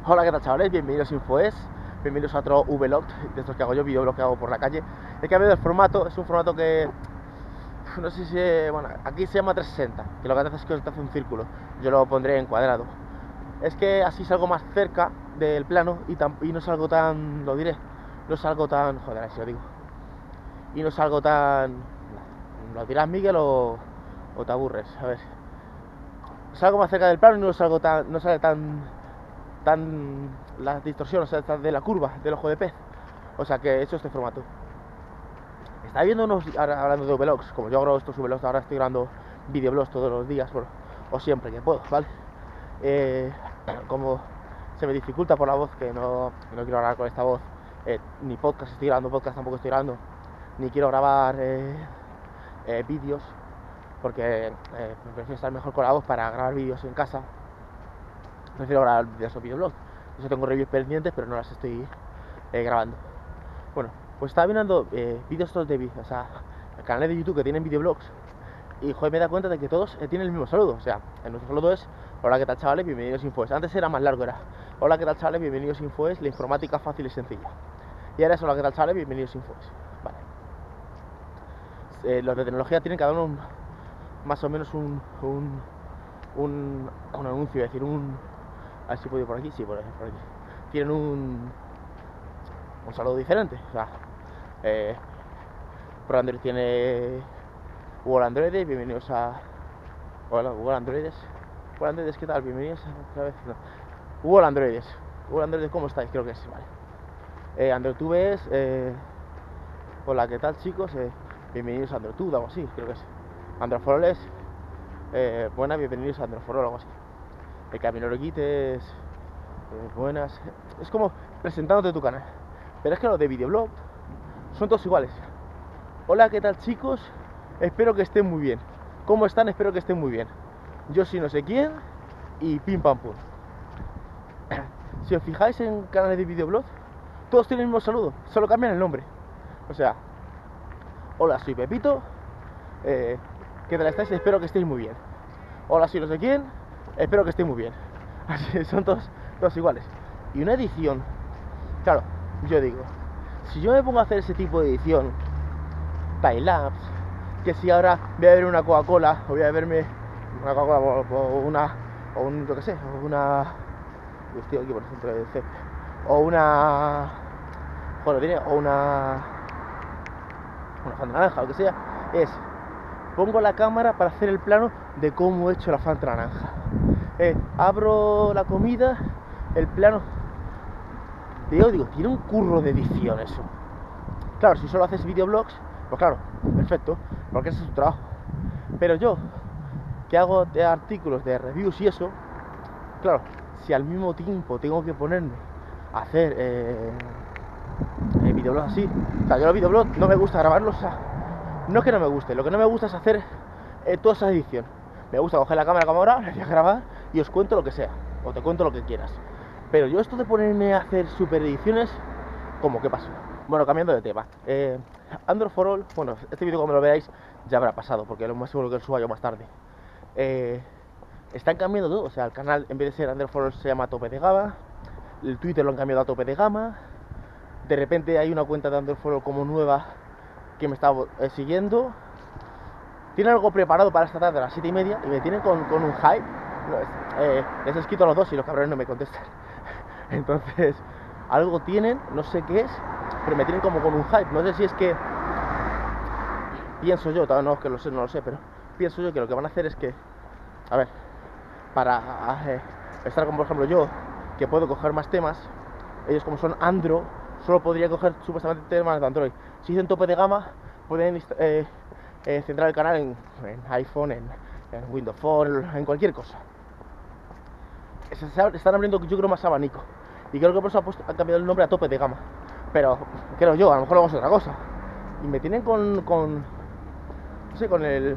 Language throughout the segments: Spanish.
Hola, ¿qué tal, chavales? Bienvenidos a InfoES, bienvenidos a otro vlog de estos que hago yo, videoblog que hago por la calle. He cambiado el formato, es un formato que no sé si, bueno, aquí se llama 360, que lo que hace es que te hace un círculo. Yo lo pondré en cuadrado. Es que así salgo más cerca del plano y no salgo tan, lo diré, no salgo tan, joder, así lo digo. Y no salgo tan, lo dirás, Miguel, o te aburres, a ver. Salgo más cerca del plano y no salgo tan, no sale tan la distorsión, o sea, de la curva del ojo de pez. O sea que he hecho este formato. Estaba viendo unos, ahora hablando de vlogs, como yo hago estos vlogs, ahora estoy grabando videoblogs todos los días, bueno, o siempre que puedo, ¿vale? Como se me dificulta por la voz, que no quiero hablar con esta voz, ni podcast estoy grabando, podcast tampoco estoy grabando, ni quiero grabar vídeos, porque prefiero estar mejor con la voz para grabar vídeos en casa. Prefiero grabar vídeos o videoblogs. Yo tengo reviews pendientes, pero no las estoy grabando. Bueno, pues estaba mirando vídeos todos de vídeos, o sea, canales de YouTube que tienen videoblogs. Y joder, me da cuenta de que todos tienen el mismo saludo. O sea, en nuestro saludo es: hola, ¿qué tal, chavales? Bienvenidos a InfoES. Antes era más largo, era: hola, ¿qué tal, chavales? Bienvenidos a InfoES, la informática fácil y sencilla. Y ahora es: hola, ¿qué tal, chavales? Bienvenidos a InfoES. Vale. Los de tecnología tienen cada uno más o menos un anuncio, es decir, a ver si puedo ir por aquí, sí, por aquí. Tienen un saludo diferente. O sea, por Android tiene Google Android, bienvenidos a... Hola, Google Androides. Google Androides, ¿qué tal? Bienvenidos otra vez. No. Google Androides. Google Androides, ¿cómo estáis? Creo que sí, vale. Android Tubes, hola, ¿qué tal, chicos? Bienvenidos a Android Tube, algo así, creo que es. Android Foroles, buenas, bienvenidos a Android Forol, algo así. El Camino Quites, buenas. Es como presentándote tu canal. Pero es que los de videoblog son todos iguales. Hola, ¿qué tal, chicos? Espero que estén muy bien. ¿Cómo están? Espero que estén muy bien. Yo soy no sé quién y pim pam pum. Si os fijáis en canales de videoblog, todos tienen el mismo saludo, solo cambian el nombre. O sea, hola, soy Pepito, ¿qué tal estáis? Espero que estéis muy bien. Hola, soy no sé quién, espero que estéis muy bien. Así son todos iguales. Y una edición, claro, yo digo, si yo me pongo a hacer ese tipo de edición, timelapse, que si ahora voy a beber una Coca-Cola, o voy a beberme una Coca-Cola o un, yo que sé, o una... Yo estoy aquí por el centro de C. O una... Bueno, diré, o una Fanta naranja, lo que sea, es... Pongo la cámara para hacer el plano de cómo he hecho la Fanta naranja. Abro la comida, el plano... Digo, tiene un curro de edición eso. Claro, si solo haces videoblogs, pues claro, perfecto, porque ese es tu trabajo. Pero yo, que hago de artículos, de reviews y eso, claro, si al mismo tiempo tengo que ponerme a hacer videoblogs así, o sea, yo los videoblogs no me gusta grabarlos, o sea, no es que no me guste, lo que no me gusta es hacer toda esa edición. Me gusta coger la cámara como ahora, voy a grabar y os cuento lo que sea, o te cuento lo que quieras. Pero yo esto de ponerme a hacer super ediciones, ¿cómo? ¿Qué pasó? Bueno, cambiando de tema, Android for All, bueno, este vídeo cuando lo veáis ya habrá pasado, porque lo más seguro que lo suba yo más tarde. Están cambiando todo, o sea, el canal en vez de ser Android for All se llama Tope de Gama, el Twitter lo han cambiado a Tope de Gama, de repente hay una cuenta de Android for All como nueva que me está siguiendo, tiene algo preparado para esta tarde a las 7:30 y me tienen con un hype. Les he escrito a los dos y los cabrones no me contestan. Entonces, algo tienen, no sé qué es, pero me tienen como con un hype. No sé si es que pienso yo, todavía no es que lo sé, no lo sé, pero pienso yo que lo que van a hacer es que, a ver, para estar como por ejemplo yo, que puedo coger más temas, ellos como son Android, solo podría coger supuestamente temas de Android. Si dicen Tope de Gama, pueden centrar el canal en iPhone, en Windows Phone, en cualquier cosa. Están abriendo, yo creo, más abanico. Y creo que por eso han cambiado el nombre a Tope de Gama. Pero, creo yo, a lo mejor luego es otra cosa. Y me tienen con no sé, con el...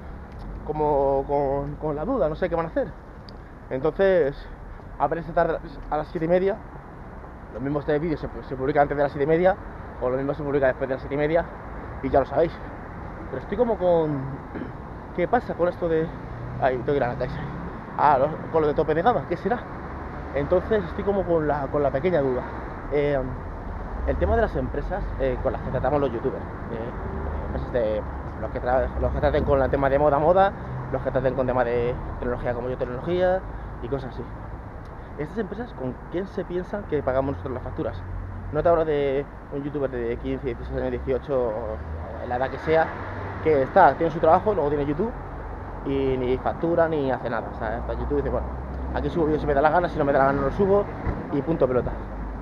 como con la duda, no sé qué van a hacer. Entonces, a ver esta tarde a las 7:30. Los mismos este vídeo se publica antes de las 7:30, o lo mismo se publica después de las 7:30, y ya lo sabéis. Pero estoy como con... ¿Qué pasa con esto de...? Ahí, tengo que ir a la casa. Con lo de Tope de Gama, ¿qué será? Entonces estoy como con la pequeña duda. El tema de las empresas con las que tratamos los youtubers, empresas de los que traten con el tema de moda, los que traten con tema de tecnología como yo tecnología y cosas así. Estas empresas, ¿con quién se piensan que pagamos nosotros las facturas? No te hablo de un youtuber de 15, 16 años, 18, o la edad que sea, que tiene su trabajo, luego tiene YouTube y ni factura ni hace nada. O sea, está YouTube y dice, bueno, aquí subo vídeos si me da la gana, si no me da la gana no lo subo y punto pelota.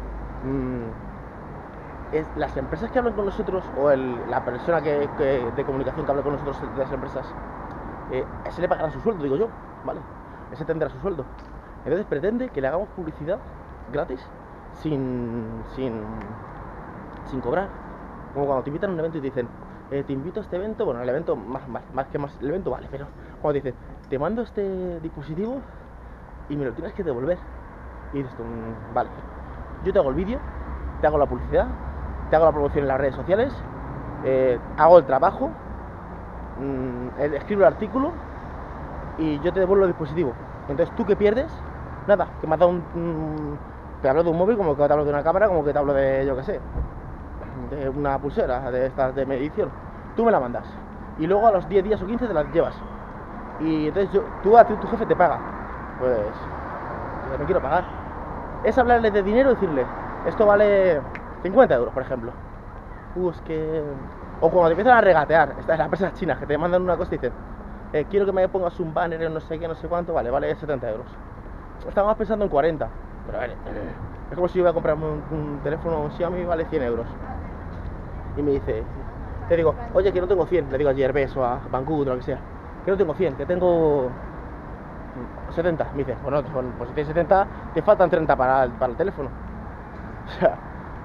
Las empresas que hablan con nosotros o la persona de comunicación que habla con nosotros de las empresas, ese le pagará su sueldo, digo yo, ¿vale? Ese tendrá su sueldo. Entonces pretende que le hagamos publicidad gratis sin cobrar. Como cuando te invitan a un evento y te dicen, te invito a este evento, bueno, el evento el evento vale, pero cuando te dicen, te mando este dispositivo y me lo tienes que devolver. Y dices tú, vale, yo te hago el vídeo, te hago la publicidad, te hago la promoción en las redes sociales, hago el trabajo, escribo el artículo y yo te devuelvo el dispositivo. Entonces, ¿tú qué pierdes? Nada, que me has dado te hablo de un móvil, como que te hablo de una cámara, como que te hablo de, yo qué sé, de una pulsera de estas de medición. Tú me la mandas y luego a los 10 días o 15 te la llevas. Y entonces tu jefe te paga. Pues yo me quiero pagar. Es hablarle de dinero y decirle, esto vale 50 euros, por ejemplo. Es que... O cuando te empiezan a regatear, estas las empresas chinas que te mandan una cosa y dicen, quiero que me pongas un banner en no sé qué, no sé cuánto, vale 70 euros. Estábamos pensando en 40, pero a ver, es como si yo iba a comprarme un teléfono Xiaomi, vale 100 euros. Y me dice, te digo, oye, que no tengo 100, le digo a Gearbest o a Banggood o lo que sea, que no tengo 100, que tengo 70. Me dice, bueno, pues si tienes 70, te faltan 30 para el teléfono. O sea,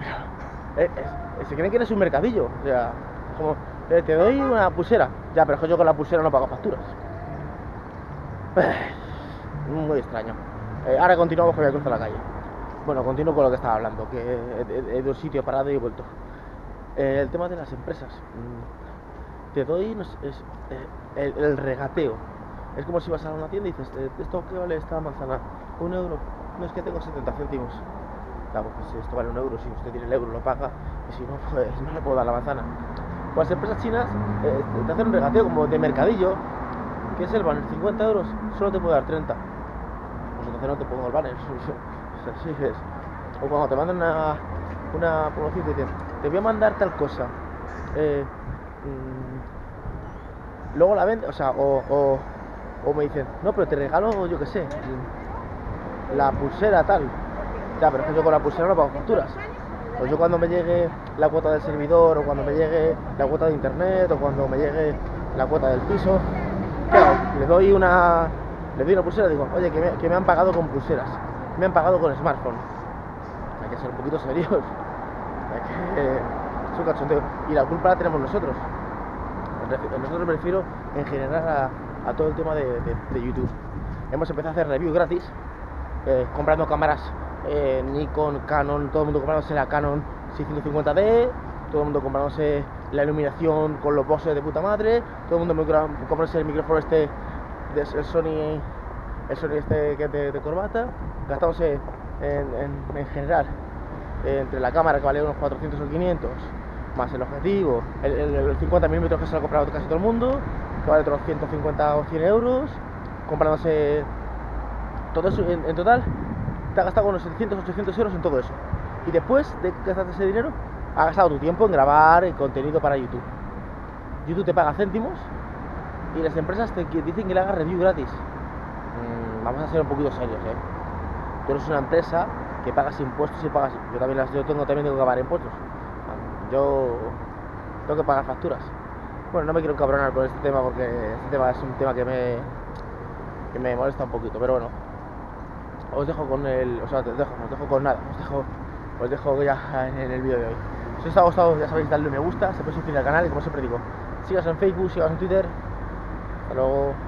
se creen que eres un mercadillo. O sea, como, te doy una pulsera. Ya, pero es que yo con la pulsera no pago facturas. Muy extraño. Ahora continuamos, que voy a cruzar la calle. Bueno, continúo con lo que estaba hablando, que he de un sitio parado y he vuelto. El tema de las empresas. Te doy, no sé, el regateo. Es como si vas a una tienda y dices, ¿esto qué vale esta manzana? 1 euro. No, es que tengo 70 céntimos. Claro, pues esto vale 1 euro, si usted tiene el euro lo paga, y si no, pues no le puedo dar la manzana. Pues las empresas chinas te hacen un regateo como de mercadillo, que es el banner, 50 euros, solo te puedo dar 30. Pues entonces no te pongo el banner. Así es. O cuando te mandan una promoción y te dicen, te voy a mandar tal cosa. Luego la venden, o sea, o me dicen, no, pero te regalo, yo qué sé, la pulsera tal. Ya, pero es que yo con la pulsera no pago facturas. Pues yo cuando me llegue la cuota del servidor, o cuando me llegue la cuota de internet, o cuando me llegue la cuota del piso, claro, le doy una pulsera y digo, oye, que me han pagado con pulseras, me han pagado con smartphone. Hay que ser un poquito serios. Es un cachondeo. Y la culpa la tenemos nosotros. Nosotros me refiero en general a todo el tema de YouTube. Hemos empezado a hacer reviews gratis, comprando cámaras Nikon, Canon, todo el mundo comprándose la Canon 650D, todo el mundo comprándose la iluminación con los bosses de puta madre, todo el mundo comprándose el micrófono el Sony este que de corbata, gastándose en general entre la cámara que vale unos 400 o 500, más el objetivo, el 50 mm que se lo ha comprado casi todo el mundo, que vale otros 150 o 100 euros, comprándose todo eso en total. Te has gastado unos 700, 800 euros en todo eso. Y después de gastarte ese dinero, has gastado tu tiempo en grabar el contenido para YouTube. YouTube te paga céntimos y las empresas te dicen que le hagas review gratis. Vamos a ser un poquito serios, Tú eres una empresa que pagas impuestos y pagas... Yo tengo que pagar impuestos. Yo tengo que pagar facturas. Bueno, no me quiero encabronar con este tema porque este tema es un tema que me molesta un poquito, pero bueno. Os dejo con os dejo con nada, os dejo ya en el vídeo de hoy. Si os ha gustado, ya sabéis, darle un me gusta, se puede suscribir al canal y como siempre digo, síganos en Facebook, síganos en Twitter. Hasta luego.